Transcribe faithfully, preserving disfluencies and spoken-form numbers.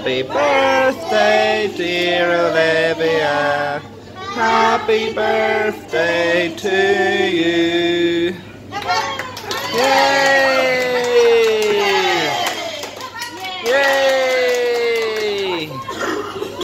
Happy birthday, dear Olivia. Happy birthday to you. Yay!